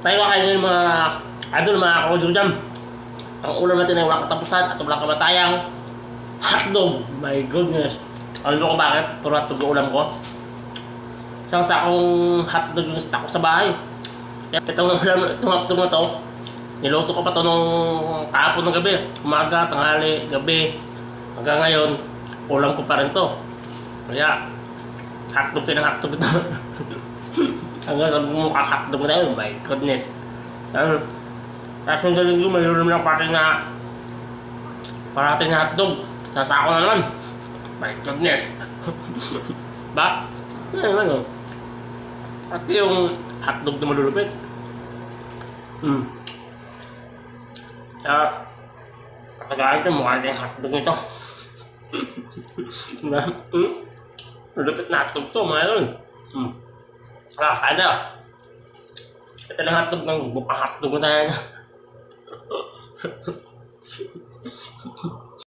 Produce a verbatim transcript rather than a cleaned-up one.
Tayo kayo ng mga idol, mga kakujudam. Ang ulam natin ay walang katapusan at walang kamatayang hotdog. My goodness. Alam mo kung bakit? Puro hotdog yung ulam ko. Isang sakong hotdog yung stock ko sa bahay. Itong ulam, itong hotdog na to, niluto ko pa to nung kahapon ng gabi. Umaga, tanghali, gabi. Hanggang ngayon, ulam ko pa rin to. Kaya, hotdog tayo ng hotdog ito. Hanggang sa mukha hotdog na tayo. My goodness. Tapos, tapos yung daling yung mayroon lang pati na parating na hotdog. Nasa ako na naman. My goodness. Ba? Ano naman o? At yung hotdog na malulupit. Hmm. Kaya, nakagalit yung mukha na yung hotdog nito. Diba? Hmm? Malulupit na hotdog to, mga yun. Hmm. Ah, kada. Ito lang hotdog ng bukang hotdog na tayo.